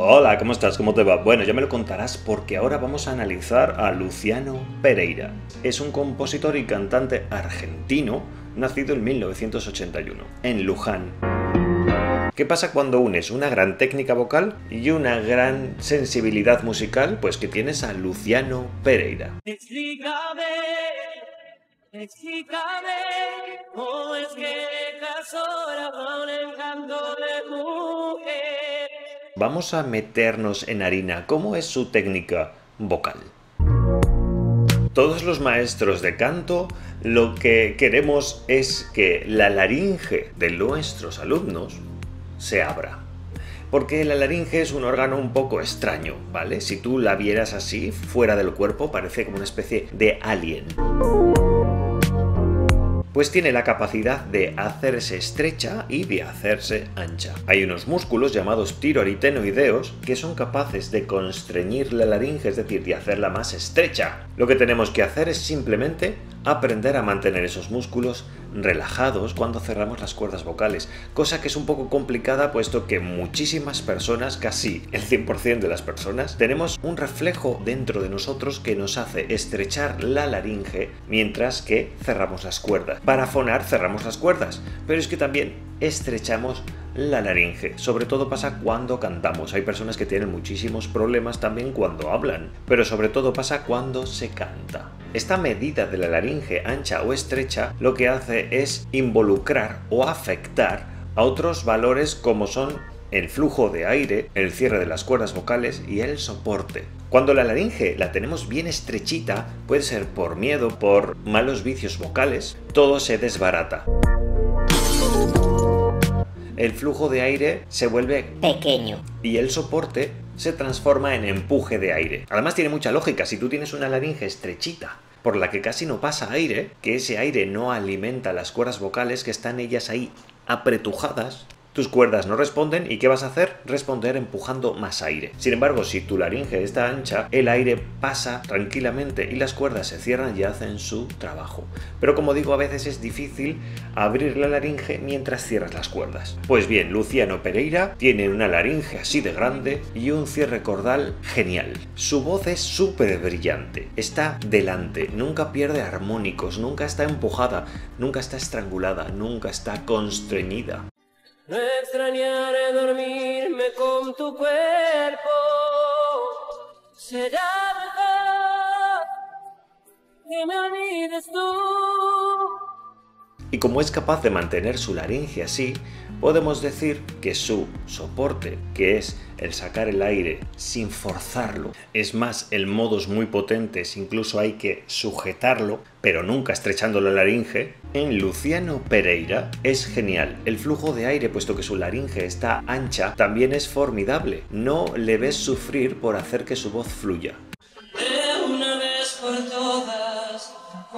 Hola, ¿cómo estás? ¿Cómo te va? Bueno, ya me lo contarás porque ahora vamos a analizar a Luciano Pereira. Es un compositor y cantante argentino nacido en 1981, en Luján. ¿Qué pasa cuando unes una gran técnica vocal y una gran sensibilidad musical? Pues que tienes a Luciano Pereira. Explícame, cómo es que dejas ahora un encanto de mujer. Vamos a meternos en harina. ¿Cómo es su técnica vocal? Todos los maestros de canto lo que queremos es que la laringe de nuestros alumnos se abra. Porque la laringe es un órgano un poco extraño, ¿vale? Si tú la vieras así, fuera del cuerpo, parece como una especie de alien. Pues tiene la capacidad de hacerse estrecha y de hacerse ancha. Hay unos músculos llamados tiroaritenoideos que son capaces de constreñir la laringe, es decir, de hacerla más estrecha. Lo que tenemos que hacer es simplemente aprender a mantener esos músculos relajados cuando cerramos las cuerdas vocales, cosa que es un poco complicada puesto que muchísimas personas, casi el 100% de las personas, tenemos un reflejo dentro de nosotros que nos hace estrechar la laringe mientras que cerramos las cuerdas. Para fonar cerramos las cuerdas, pero es que también estrechamos la laringe. Sobre todo pasa cuando cantamos. Hay personas que tienen muchísimos problemas también cuando hablan, pero sobre todo pasa cuando se canta. Esta medida de la laringe ancha o estrecha lo que hace es involucrar o afectar a otros valores como son el flujo de aire, el cierre de las cuerdas vocales y el soporte. Cuando la laringe la tenemos bien estrechita, puede ser por miedo, por malos vicios vocales, todo se desbarata. El flujo de aire se vuelve pequeño y el soporte se transforma en empuje de aire. Además tiene mucha lógica, si tú tienes una laringe estrechita por la que casi no pasa aire, que ese aire no alimenta las cuerdas vocales, que están ellas ahí apretujadas, tus cuerdas no responden y ¿qué vas a hacer? Responder empujando más aire. Sin embargo, si tu laringe está ancha, el aire pasa tranquilamente y las cuerdas se cierran y hacen su trabajo. Pero como digo, a veces es difícil abrir la laringe mientras cierras las cuerdas. Pues bien, Luciano Pereira tiene una laringe así de grande y un cierre cordal genial. Su voz es súper brillante, está delante, nunca pierde armónicos, nunca está empujada, nunca está estrangulada, nunca está constreñida. No extrañaré dormirme con tu cuerpo. Será mejor que me olvides tú. Y como es capaz de mantener su laringe así, podemos decir que su soporte, que es el sacar el aire sin forzarlo, es más, el modos muy potentes, incluso hay que sujetarlo, pero nunca estrechando la laringe. En Luciano Pereira es genial. El flujo de aire, puesto que su laringe está ancha, también es formidable. No le ves sufrir por hacer que su voz fluya. De una vez por todas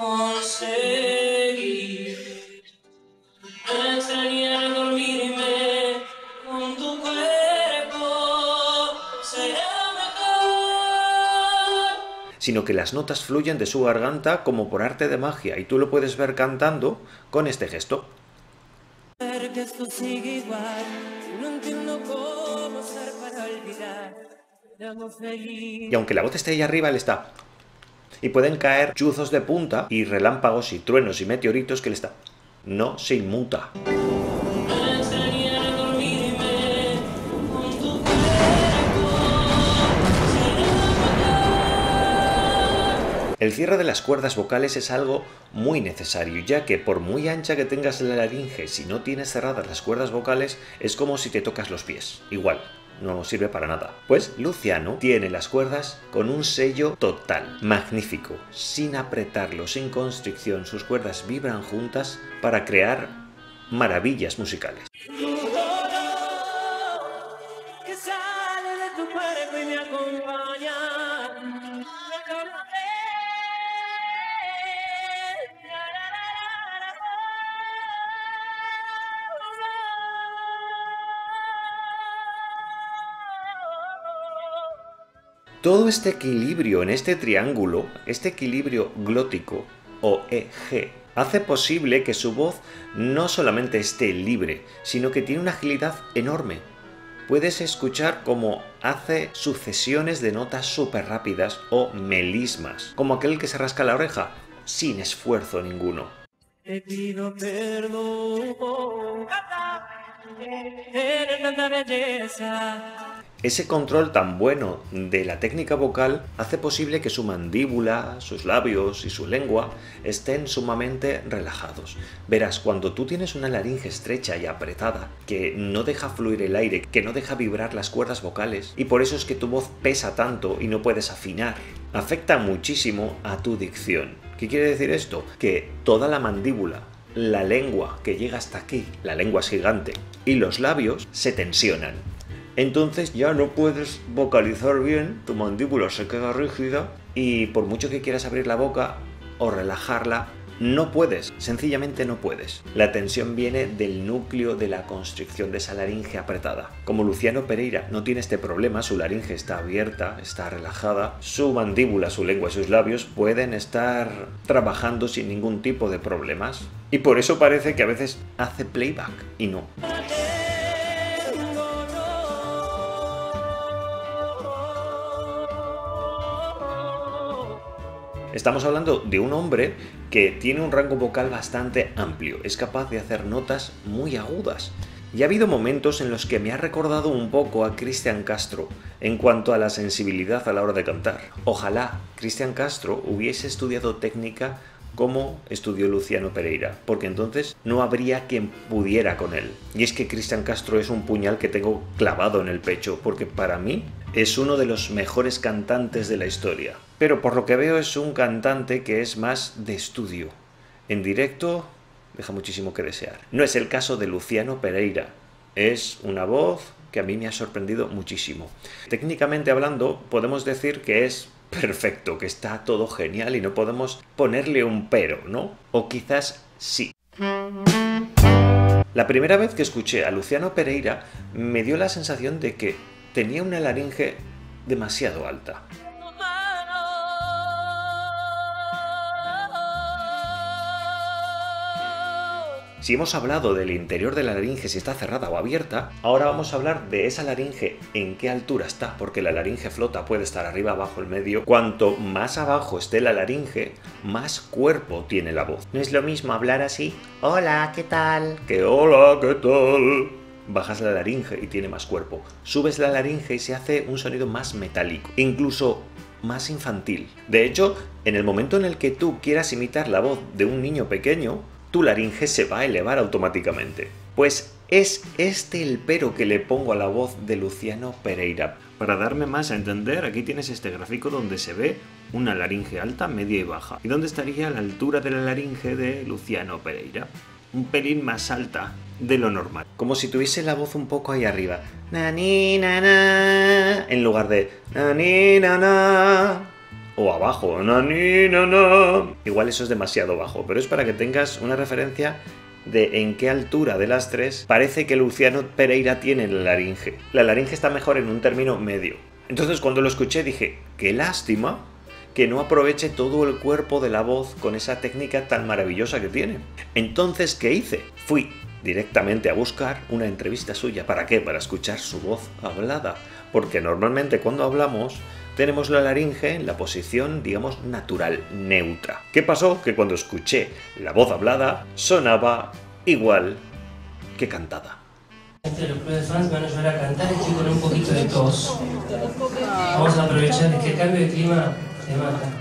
conseguir no extrañar dormirme con tu cuerpo. Será mejor. Sino que las notas fluyen de su garganta como por arte de magia y tú lo puedes ver cantando con este gesto. Que esto sigue igual, no entiendo cómo ser para olvidar. Y aunque la voz esté ahí arriba, él está. Y pueden caer chuzos de punta y relámpagos y truenos y meteoritos que él está. No se inmuta. El cierre de las cuerdas vocales es algo muy necesario, ya que por muy ancha que tengas la laringe, si no tienes cerradas las cuerdas vocales, es como si te tocas los pies. Igual, no sirve para nada. Pues Luciano tiene las cuerdas con un sello total, magnífico, sin apretarlo, sin constricción. Sus cuerdas vibran juntas para crear maravillas musicales. Que sale de tu cuerpo y me acompaña. Todo este equilibrio en este triángulo, este equilibrio glótico o EG, hace posible que su voz no solamente esté libre, sino que tiene una agilidad enorme. puedes escuchar cómo hace sucesiones de notas súper rápidas o melismas, como aquel que se rasca la oreja, sin esfuerzo ninguno. Te pido perdón, eres tanta belleza. Ese control tan bueno de la técnica vocal hace posible que su mandíbula, sus labios y su lengua estén sumamente relajados. Verás, cuando tú tienes una laringe estrecha y apretada, que no deja fluir el aire, que no deja vibrar las cuerdas vocales, y por eso es que tu voz pesa tanto y no puedes afinar, afecta muchísimo a tu dicción. ¿Qué quiere decir esto? Que toda la mandíbula, la lengua que llega hasta aquí, la lengua es gigante, y los labios se tensionan. Entonces ya no puedes vocalizar bien, tu mandíbula se queda rígida y por mucho que quieras abrir la boca o relajarla, no puedes, sencillamente no puedes. La tensión viene del núcleo de la constricción de esa laringe apretada. Como Luciano Pereira no tiene este problema, su laringe está abierta, está relajada, su mandíbula, su lengua y sus labios pueden estar trabajando sin ningún tipo de problemas. Y por eso parece que a veces hace playback y no. Estamos hablando de un hombre que tiene un rango vocal bastante amplio, es capaz de hacer notas muy agudas. Y ha habido momentos en los que me ha recordado un poco a Cristian Castro en cuanto a la sensibilidad a la hora de cantar. Ojalá Cristian Castro hubiese estudiado técnica como estudió Luciano Pereira, porque entonces no habría quien pudiera con él. Y es que Cristian Castro es un puñal que tengo clavado en el pecho, porque para mí es uno de los mejores cantantes de la historia. Pero por lo que veo es un cantante que es más de estudio. En directo deja muchísimo que desear. No es el caso de Luciano Pereira. Es una voz que a mí me ha sorprendido muchísimo. Técnicamente hablando, podemos decir que es perfecto, que está todo genial y no podemos ponerle un pero, ¿no? O quizás sí. La primera vez que escuché a Luciano Pereira me dio la sensación de que tenía una laringe demasiado alta. Si hemos hablado del interior de la laringe, si está cerrada o abierta, ahora vamos a hablar de esa laringe, en qué altura está, porque la laringe flota, puede estar arriba, abajo, en medio. Cuanto más abajo esté la laringe, más cuerpo tiene la voz. No es lo mismo hablar así, hola, ¿qué tal? Que hola, ¿qué tal? Bajas la laringe y tiene más cuerpo. Subes la laringe y se hace un sonido más metálico, incluso más infantil. De hecho, en el momento en el que tú quieras imitar la voz de un niño pequeño, tu laringe se va a elevar automáticamente. Pues es este el pero que le pongo a la voz de Luciano Pereira. Para darme más a entender, aquí tienes este gráfico donde se ve una laringe alta, media y baja. ¿Y dónde estaría la altura de la laringe de Luciano Pereira? Un pelín más alta de lo normal. Como si tuviese la voz un poco ahí arriba. Na, ni, na, na, en lugar de na, ni, na, na. O abajo, na, ni, na, na. Igual eso es demasiado bajo, pero es para que tengas una referencia de en qué altura de las tres parece que Luciano Pereira tiene la laringe. La laringe está mejor en un término medio. Entonces cuando lo escuché dije, qué lástima que no aproveche todo el cuerpo de la voz con esa técnica tan maravillosa que tiene. Entonces, ¿qué hice? Fui directamente a buscar una entrevista suya. ¿Para qué? Para escuchar su voz hablada. Porque normalmente cuando hablamos tenemos la laringe en la posición, digamos, natural, neutra. ¿Qué pasó? Que cuando escuché la voz hablada sonaba igual que cantada. Los clubes de fans van a ayudar a cantar, estoy con un poquito de tos. Vamos a aprovechar que el cambio de clima te mata.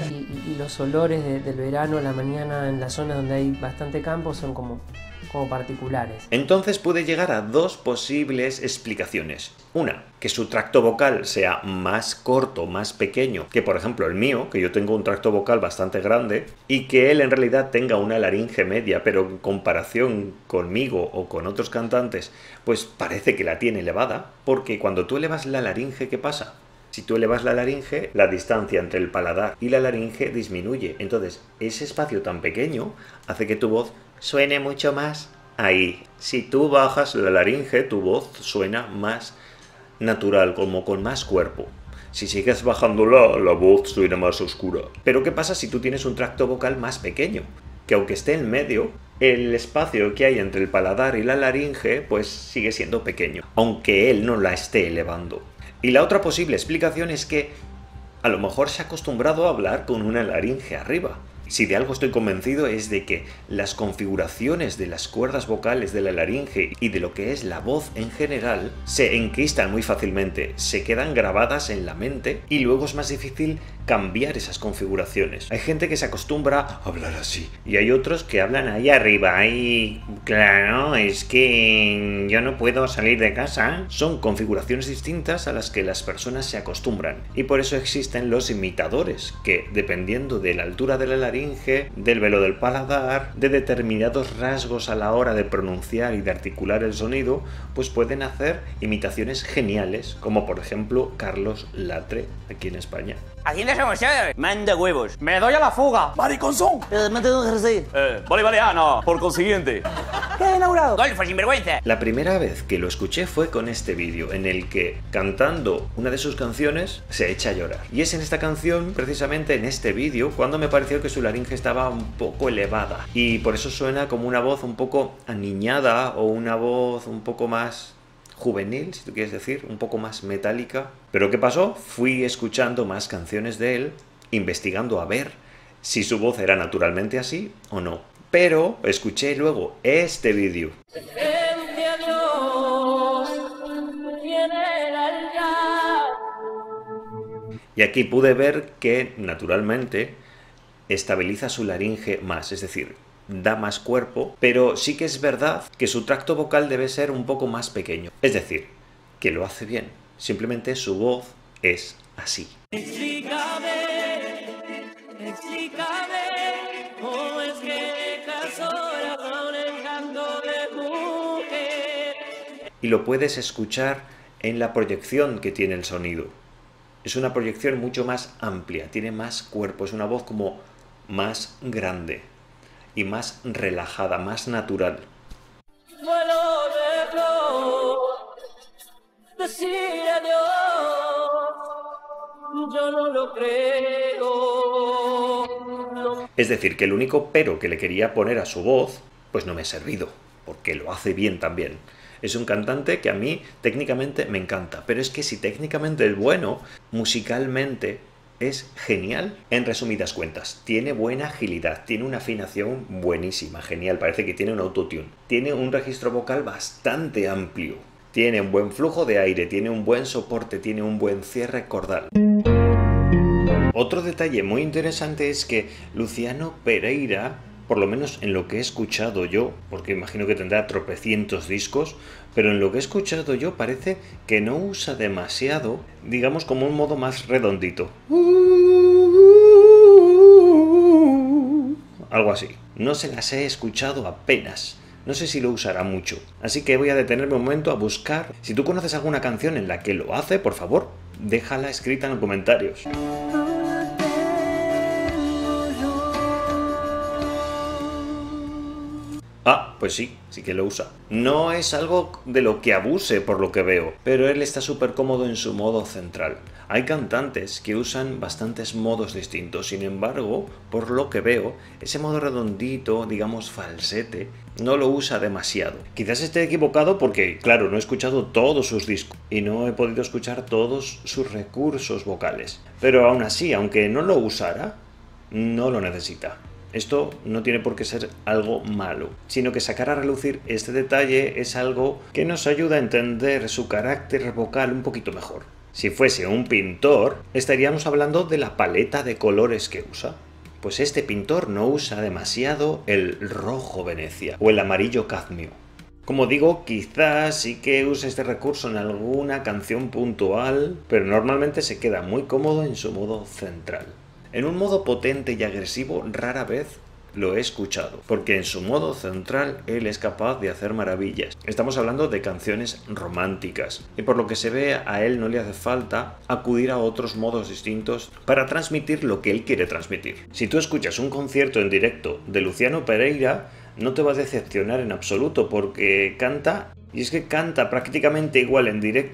Y los olores del verano a la mañana en las zonas donde hay bastante campo son como particulares. Entonces pude llegar a dos posibles explicaciones. Una, que su tracto vocal sea más corto, más pequeño que por ejemplo el mío, que yo tengo un tracto vocal bastante grande, y que él en realidad tenga una laringe media, pero en comparación conmigo o con otros cantantes, pues parece que la tiene elevada, porque cuando tú elevas la laringe, ¿qué pasa? Si tú elevas la laringe, la distancia entre el paladar y la laringe disminuye. Entonces, ese espacio tan pequeño hace que tu voz suene mucho más ahí. Si tú bajas la laringe, tu voz suena más natural, como con más cuerpo. Si sigues bajándola, la voz suena más oscura. Pero ¿qué pasa si tú tienes un tracto vocal más pequeño? Que aunque esté en medio, el espacio que hay entre el paladar y la laringe pues sigue siendo pequeño, aunque él no la esté elevando. Y la otra posible explicación es que a lo mejor se ha acostumbrado a hablar con una laringe arriba. Si de algo estoy convencido es de que las configuraciones de las cuerdas vocales de la laringe y de lo que es la voz en general se enquistan muy fácilmente, se quedan grabadas en la mente y luego es más difícil cambiar esas configuraciones. Hay gente que se acostumbra a hablar así y hay otros que hablan ahí arriba y claro, es que yo no puedo salir de casa. Son configuraciones distintas a las que las personas se acostumbran y por eso existen los imitadores que, dependiendo de la altura de la laringe, del velo del paladar, de determinados rasgos a la hora de pronunciar y de articular el sonido, pues pueden hacer imitaciones geniales, como por ejemplo Carlos Latre aquí en España. Haciendo demasiado. Manda huevos. Me doy a la fuga. Mariconzón. Me tengo que recibir. Bolivariano, por consiguiente. ¿Qué inaugurado? Golfo sinvergüenza. La primera vez que lo escuché fue con este vídeo, en el que, cantando una de sus canciones, se echa a llorar. Y es en esta canción, precisamente en este vídeo, cuando me pareció que su laringe estaba un poco elevada. Y por eso suena como una voz un poco aniñada o una voz un poco más juvenil, si tú quieres decir, un poco más metálica. Pero ¿qué pasó? Fui escuchando más canciones de él, investigando a ver si su voz era naturalmente así o no. Pero escuché luego este vídeo. Y aquí pude ver que, naturalmente, estabiliza su laringe más, es decir, da más cuerpo, pero sí que es verdad que su tracto vocal debe ser un poco más pequeño. Es decir, que lo hace bien, simplemente su voz es así. Explícame, cómo es que casora con encanto de mujer. Y lo puedes escuchar en la proyección que tiene el sonido. Es una proyección mucho más amplia, tiene más cuerpo, es una voz como más grande y más relajada, más natural. Vuelo de flor, decir adiós, yo no lo creo. No. Es decir, que el único pero que le quería poner a su voz, pues no me ha servido, porque lo hace bien también. Es un cantante que a mí técnicamente me encanta, pero es que si técnicamente es bueno, musicalmente es genial. En resumidas cuentas, tiene buena agilidad, tiene una afinación buenísima, genial, parece que tiene un autotune. Tiene un registro vocal bastante amplio, tiene un buen flujo de aire, tiene un buen soporte, tiene un buen cierre cordal. Otro detalle muy interesante es que Luciano Pereira, por lo menos en lo que he escuchado yo, porque imagino que tendrá tropecientos discos, pero en lo que he escuchado yo parece que no usa demasiado, digamos como un modo más redondito. Algo así. No se las he escuchado apenas. No sé si lo usará mucho. Así que voy a detenerme un momento a buscar. Si tú conoces alguna canción en la que lo hace, por favor, déjala escrita en los comentarios. Ah, pues sí, sí que lo usa. No es algo de lo que abuse por lo que veo, pero él está súper cómodo en su modo central. Hay cantantes que usan bastantes modos distintos, sin embargo, por lo que veo, ese modo redondito, digamos falsete, no lo usa demasiado. Quizás esté equivocado porque, claro, no he escuchado todos sus discos y no he podido escuchar todos sus recursos vocales. Pero aún así, aunque no lo usara, no lo necesita. Esto no tiene por qué ser algo malo, sino que sacar a relucir este detalle es algo que nos ayuda a entender su carácter vocal un poquito mejor. Si fuese un pintor, estaríamos hablando de la paleta de colores que usa. Pues este pintor no usa demasiado el rojo Venecia o el amarillo cadmio. Como digo, quizás sí que use este recurso en alguna canción puntual, pero normalmente se queda muy cómodo en su modo central. En un modo potente y agresivo rara vez lo he escuchado, porque en su modo central él es capaz de hacer maravillas. Estamos hablando de canciones románticas, y por lo que se ve a él no le hace falta acudir a otros modos distintos para transmitir lo que él quiere transmitir. Si tú escuchas un concierto en directo de Luciano Pereira, no te va a decepcionar en absoluto, porque canta, y es que canta prácticamente igual en directo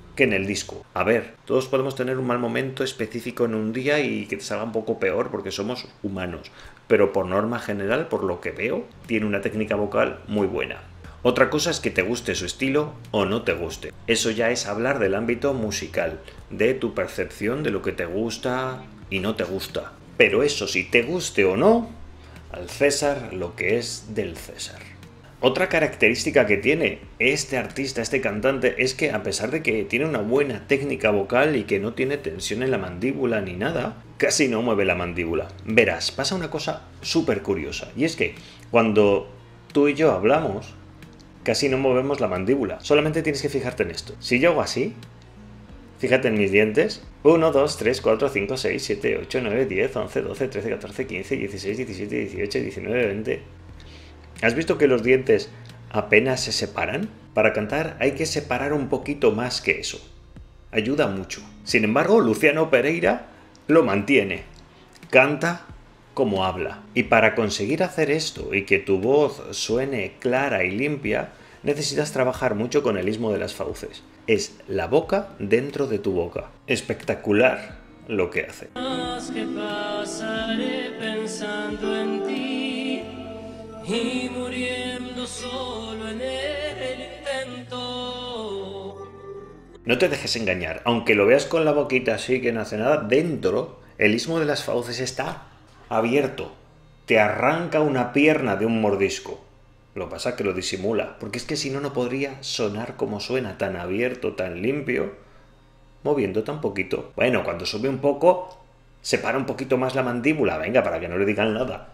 que en el disco. A ver, todos podemos tener un mal momento específico en un día y que te salga un poco peor porque somos humanos, pero por norma general, por lo que veo, tiene una técnica vocal muy buena. Otra cosa es que te guste su estilo o no te guste. Eso ya es hablar del ámbito musical, de tu percepción de lo que te gusta y no te gusta. Pero eso, si te guste o no, al César lo que es del César. Otra característica que tiene este artista, este cantante, es que a pesar de que tiene una buena técnica vocal y que no tiene tensión en la mandíbula ni nada, casi no mueve la mandíbula. Verás, pasa una cosa súper curiosa, y es que cuando tú y yo hablamos, casi no movemos la mandíbula. Solamente tienes que fijarte en esto. Si yo hago así, fíjate en mis dientes. 1, 2, 3, 4, 5, 6, 7, 8, 9, 10, 11, 12, 13, 14, 15, 16, 17, 18, 19, 20... ¿Has visto que los dientes apenas se separan? Para cantar hay que separar un poquito más que eso. Ayuda mucho. Sin embargo, Luciano Pereira lo mantiene. Canta como habla. Y para conseguir hacer esto y que tu voz suene clara y limpia, necesitas trabajar mucho con el istmo de las fauces. Es la boca dentro de tu boca. Espectacular lo que hace. Que pasaré pensando en ti y muriendo solo en el intento. No te dejes engañar, aunque lo veas con la boquita así que no hace nada, dentro el istmo de las fauces está abierto. Te arranca una pierna de un mordisco. Lo que pasa es que lo disimula, porque es que si no, no podría sonar como suena, tan abierto, tan limpio, moviendo tan poquito. Bueno, cuando sube un poco, separa un poquito más la mandíbula, venga, para que no le digan nada.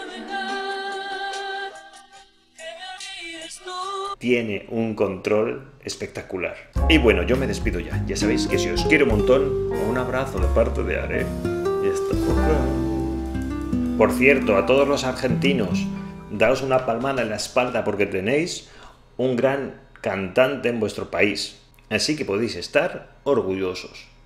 Tiene un control espectacular. Y bueno, yo me despido ya. Ya sabéis que si os quiero un montón, un abrazo de parte de Are. Y hasta pronto. Por cierto, a todos los argentinos, daos una palmada en la espalda porque tenéis un gran cantante en vuestro país. Así que podéis estar orgullosos.